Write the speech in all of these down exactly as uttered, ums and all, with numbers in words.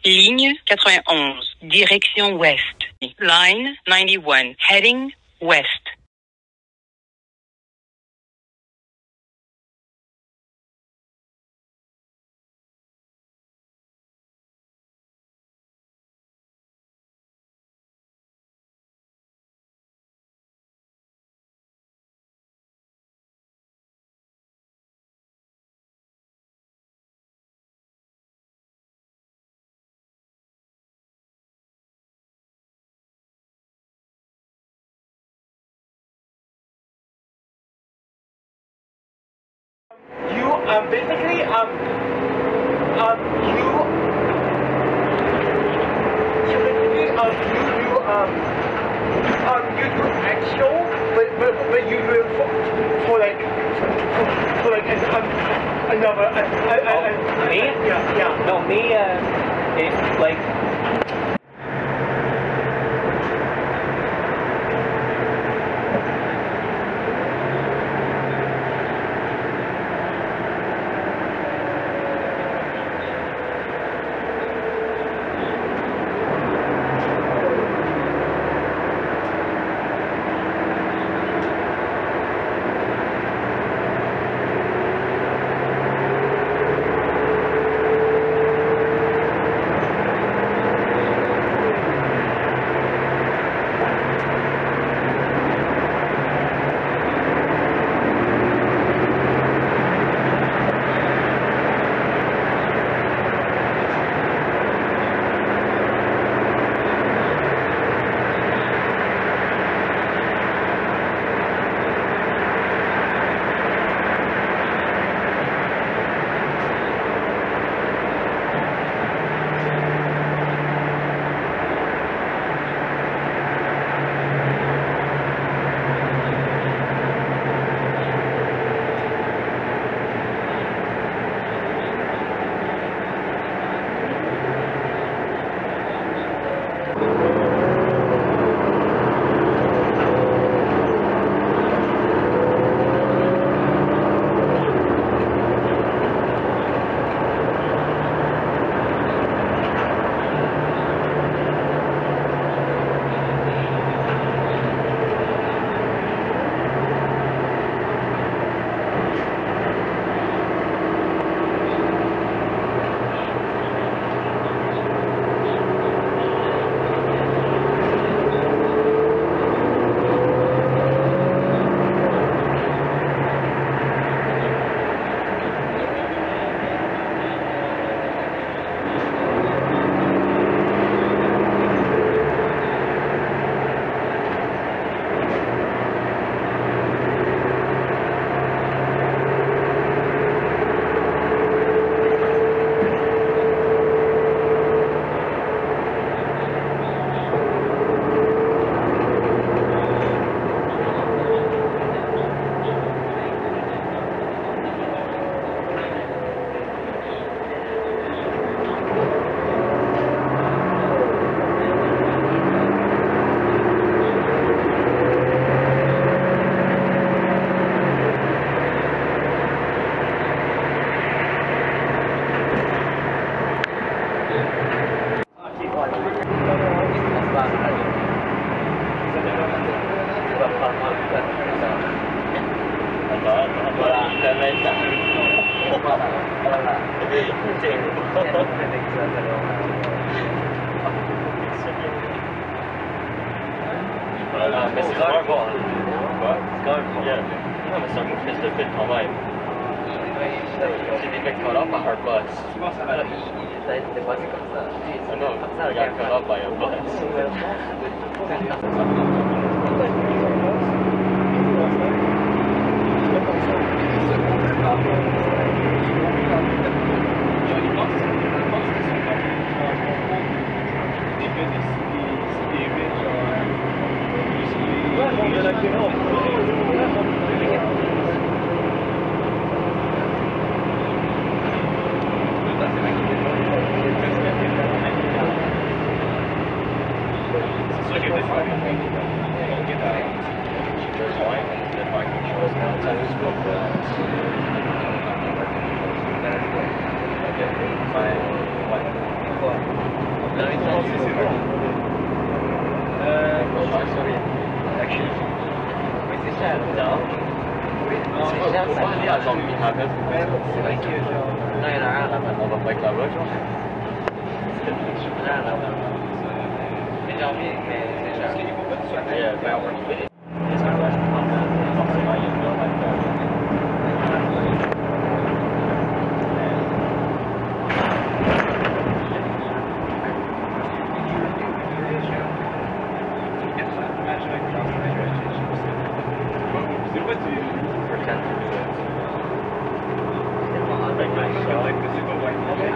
Ligne quatre-vingt-onze, direction ouest. Line ninety-one, heading west. You um basically um um you you basically um you you um um you do actual but but, but you do it for, for like for, for like an, um, another uh, uh, uh, Oh, uh, me? yeah yeah No, me, uh, it's like, Uh, Missus Garvon. What? Garvon. Yeah. You know, Mister Mufis has been on live. She didn't get caught up by her bus. I know, I got caught up by a bus. Fine. What? pensé, c'est vrai. Euh, sorry. Actually. Oui, c'est cher. Non. Non, c'est cher, ça. As long as we have it. C'est vrai que genre. Non, il y en a un là-bas. On va pas avec la route, genre. Il y en a un là-bas. Mais j'ai envie, mais c'est cher. Yeah, ben, on va trouver les. Est-ce que là, je prends forcément, il y a une heure là-dedans. C'est quoi, tu... Pretend to do it. Avec la chocolat, que c'est pas vrai.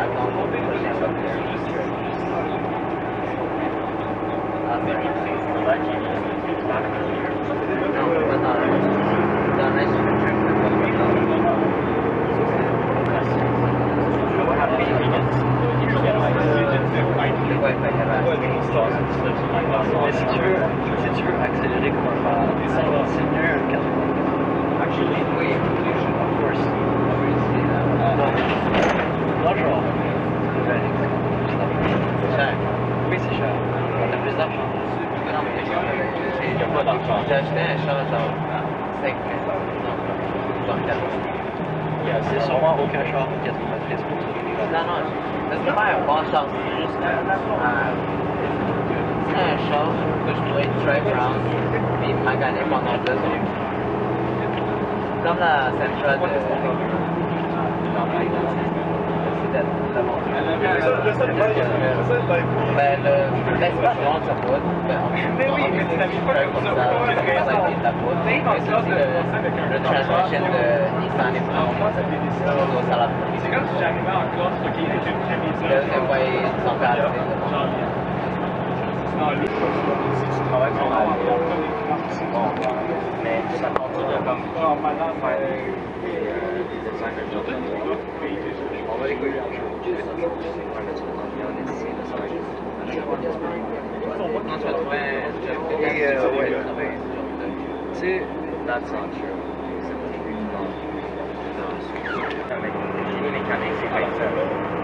Ah, mais oui, c'est là qu'il est. Non, on va dans le. Dans le trip. What happened to vegans? You get like C'est quoi, il fait là-bas? Mais si tu veux, si tu veux accélérer comme un phare, c'est mieux un quatre-vingts. Actually, Oui, of course. Not genre. c'est cher. Oui, c'est cher. On a plus d'argent. Non, mais Il n'y a pas d'argent. j'ai acheté un char genre cinq mille. Non, genre quatre mille. Il y a c'est sûrement aucun char quatre-vingt-treize pour ça. Non, non, c'est pas un bon char, c'est juste un, un, c'est un char que je pourrais drive around puis maganer pendant deux heures. Comme la Sentra de... C'est ben, le, ben, c'est pas vraiment de sa poudre. Ben, on, Mais oui, on, mais tu n'avais pas drive comme ça. ça, Pourquoi ça tu va être de la poudre. Mais c'est aussi le, le transmission de Nissan et Ford, ça la C'est comme si j'arrivais en classe, ok, j'ai une très Le envoyer son père à Si tu travailles sur la c'est bon. Mais ça continue de comme genre maintenant, faire des des designs de job. On va les couilles. Je vais dans le ouais, mais tu vas t'en venir en ici, là, ça va être. Non, tu vas trouver un job de Et, euh, ouais. tu vas trouver un job de... Tu sais, that's not true. C'est pas true. Non. Non. Mais génie mécanique, c'est pas ça.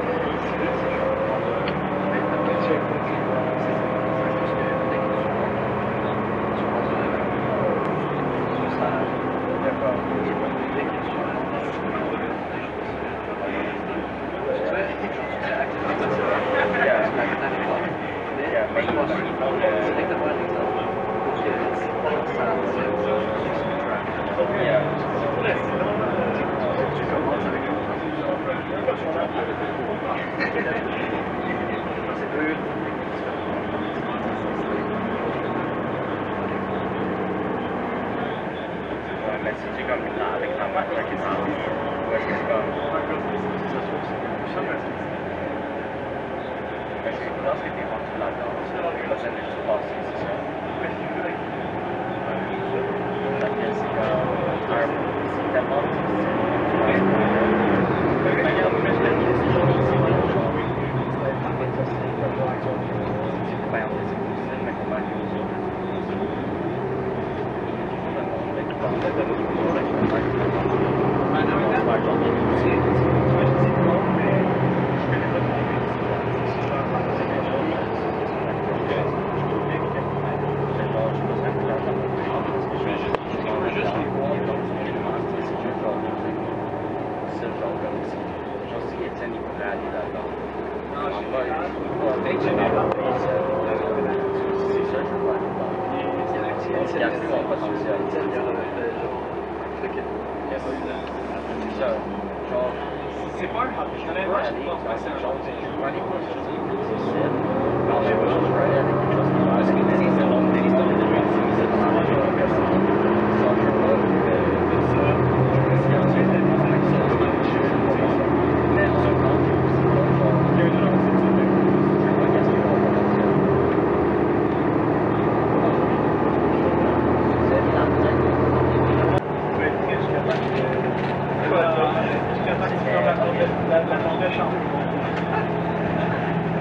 Mais si tu es comme avec la matière qui s'en vient, ou est-ce que c'est comme. Mais c'est lorsque tu es rendu là-dedans, tu as besoin de juste passer, c'est ça? Parce que c'est comme. C'est tellement difficile. Regarde, mais je l'ai dit, c'est genre ici, genre. C'est pas un peu difficile, mais comment dire aux autres? C'est pas un hobby, je connais pas, je pense que c'est un genre la chambre.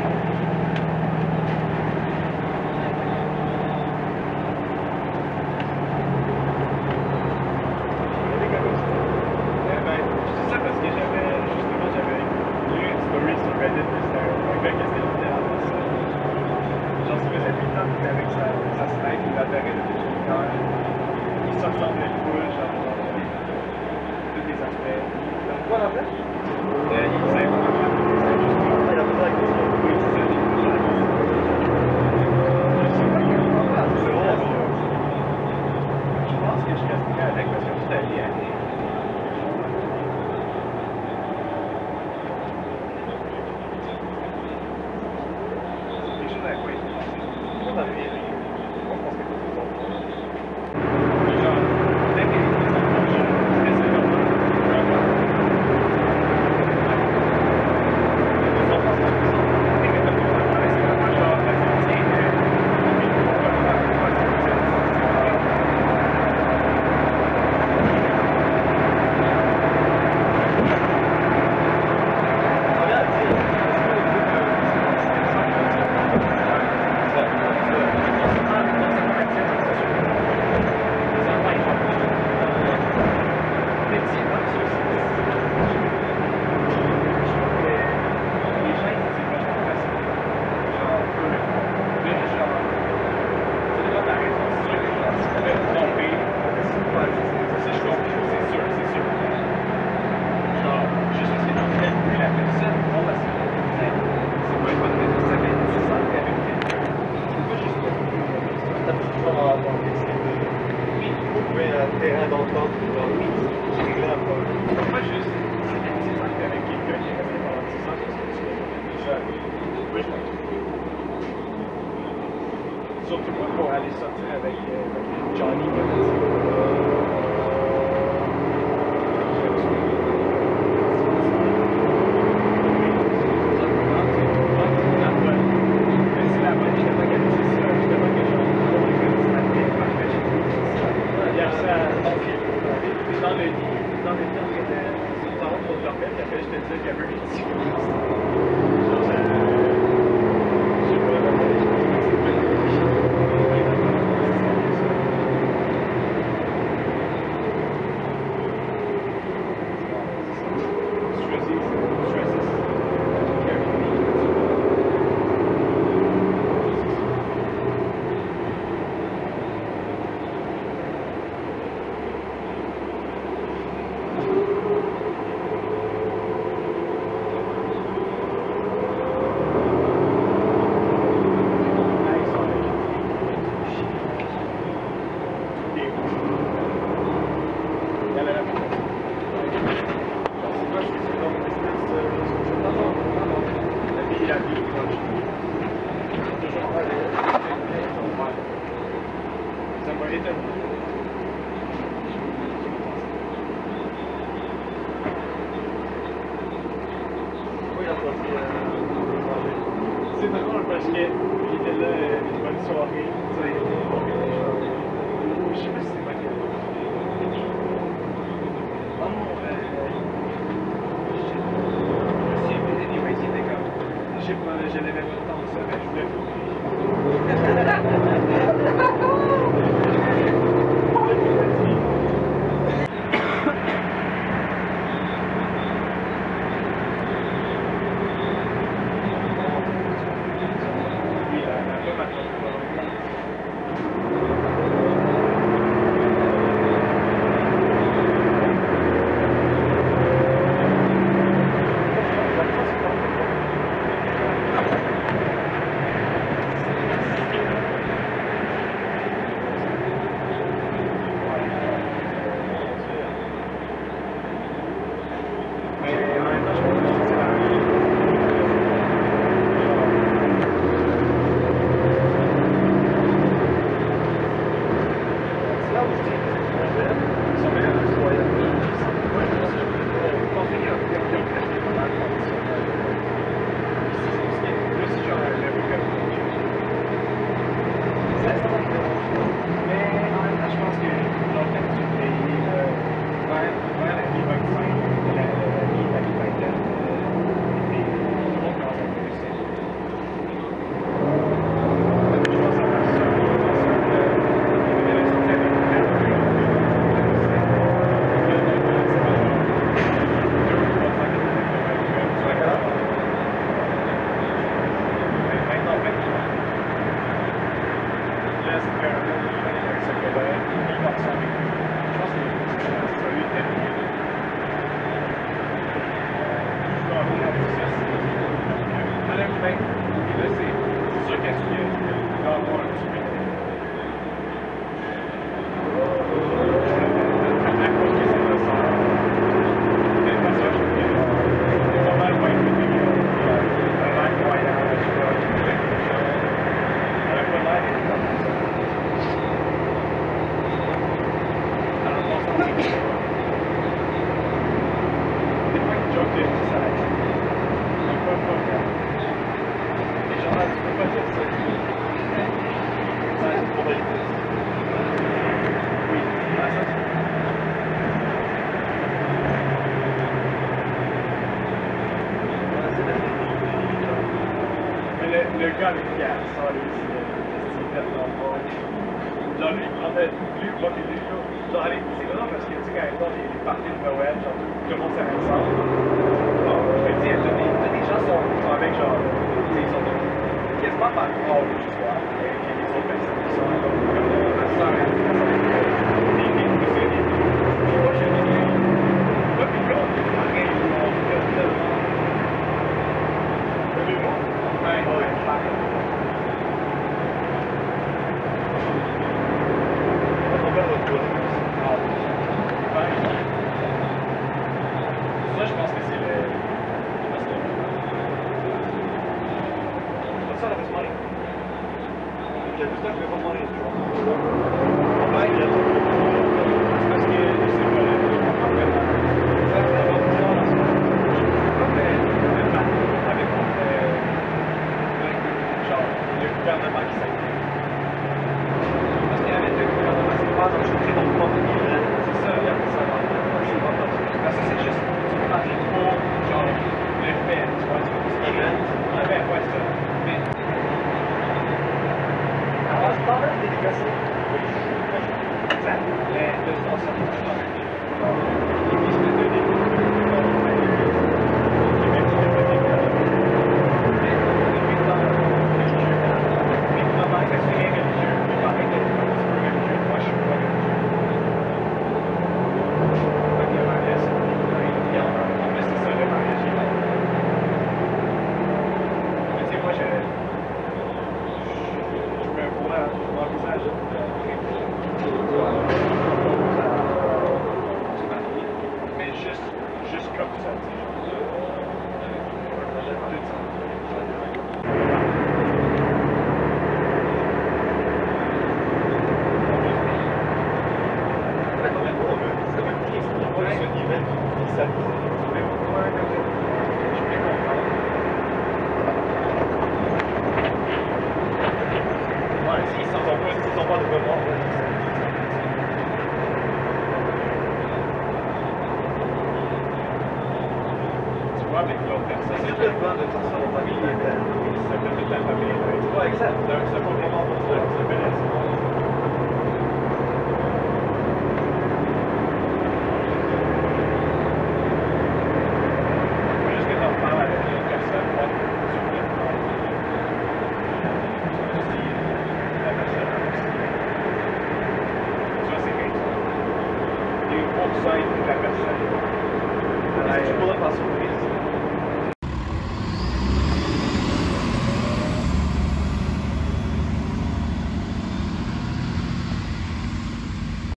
à d'entendre, genre, oui, c'est réglé à pas. Moi, juste, c'est effectivement avec quelqu'un qui est resté pendant dix ans, parce que tu l'as déjà. Oui, je pense. Surtout pas pour aller sortir avec euh, Johnny. C'est drôle parce qu'il était là une bonne soirée. Ça, il était bon. Je sais pas si c'est moi qui ai Oh non, euh. Je sais pas, anyway, c'était comme. Je sais pas, je l'avais pas le temps de ça, mais je voulais fouiller. Le gars avec qui a ça, lui, c'est tellement bon. Genre, lui, en fait, lui, moi, puis lui, genre, allez, c'est vraiment parce que, tu sais, quand même, les, les parties de Noël, genre, tout le monde s'est ensemble. Bon, je te dis, tous les, tous les gens sont, sont avec, genre, tu sais, ils sont quasiment par rapport au soir, et puis les autres personnes qui sont, comme, ma soeur, elle, les les cousins, les tout. Puis moi, je dis, moi, puis là, on est pareil, on fait tellement. Vous avez moi? Ouais, ouais, pareil. On va faire notre tour. son of his money. Il y a tout ça, je vais pas demander. En fait, il y a tout. C'est parce que je sais pas, je comprends vraiment. Ça, ça va vous dire, avec genre le gouvernement qui s'implique. Parce qu'il y avait deux gouvernements, c'est pas dans le très dans le monde. C'est ça, il y a ça dans le monde. C'est pas comme ça. Parce que c'est juste, tu prends les trop, genre, le fait, tu vois, tu vois, ce qui est. Ah ben, ouais, ça. Mais. Alors, je parle de délégation. Exact. Mais de ce qu'on s'en fout dans le livre. L'église de deux l'église. Mais juste, juste comme ça. Avec l'autre personne. C'est le plan de toute façon, la famille est belle. Ça fait toute la famille. Oui, exact. C'est pas vraiment pour ça. C'est belle. Juste que t'en parles avec l'autre personne, moi, tu peux le prendre. Si la personne a aussi. Ça, c'est quelque chose. Et pour ça, il faut que la personne. Tu pourrais pas surprise.